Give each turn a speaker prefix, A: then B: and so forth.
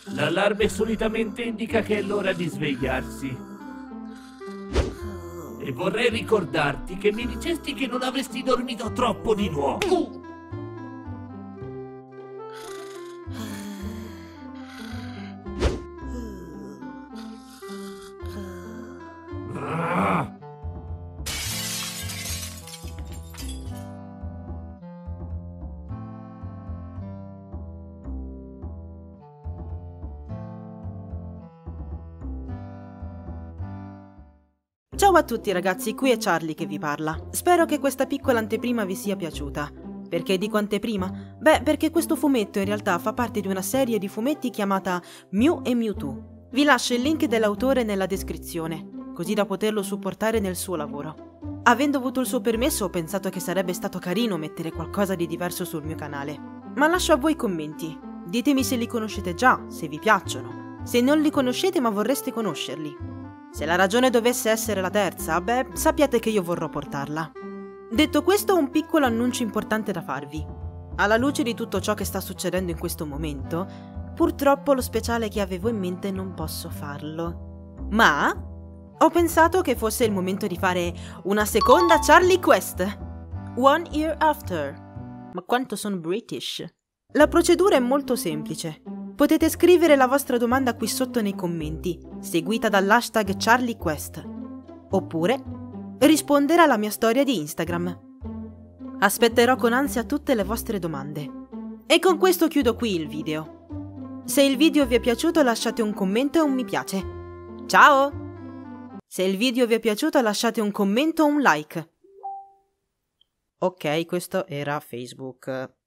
A: L'allarme solitamente indica che è l'ora di svegliarsi. E vorrei ricordarti che mi dicesti che non avresti dormito troppo di nuovo. Ah!
B: Ciao a tutti ragazzi, qui è Charlie che vi parla. Spero che questa piccola anteprima vi sia piaciuta. Perché dico anteprima? Beh, perché questo fumetto in realtà fa parte di una serie di fumetti chiamata Mew e Mewtwo. Vi lascio il link dell'autore nella descrizione, così da poterlo supportare nel suo lavoro. Avendo avuto il suo permesso ho pensato che sarebbe stato carino mettere qualcosa di diverso sul mio canale. Ma lascio a voi i commenti. Ditemi se li conoscete già, se vi piacciono, se non li conoscete ma vorreste conoscerli. Se la ragione dovesse essere la terza, beh, sappiate che io vorrò portarla. Detto questo, ho un piccolo annuncio importante da farvi. Alla luce di tutto ciò che sta succedendo in questo momento, purtroppo lo speciale che avevo in mente non posso farlo. Ma ho pensato che fosse il momento di fare una seconda Charlie Quest. One Year After. Ma quanto sono British. La procedura è molto semplice. Potete scrivere la vostra domanda qui sotto nei commenti, seguita dall'hashtag CharlieQuest, oppure rispondere alla mia storia di Instagram. Aspetterò con ansia tutte le vostre domande. E con questo chiudo qui il video. Se il video vi è piaciuto lasciate un commento e un mi piace. Ciao! Se il video vi è piaciuto lasciate un commento o un like. Ok, questo era Facebook.